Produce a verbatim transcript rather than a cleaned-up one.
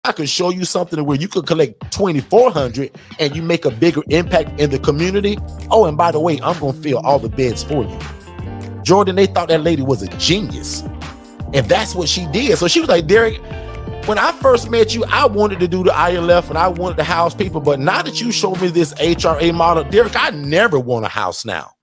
I could show you something where you could collect twenty-four hundred and you make a bigger impact in the community. Oh, and by the way, I'm going to fill all the beds for you. Jordan, they thought that lady was a genius. And that's what she did. So she was like, Derek, when I first met you, I wanted to do the I L F and I wanted to house people. But now that you showed me this H R A model, Derek, I never want a house now.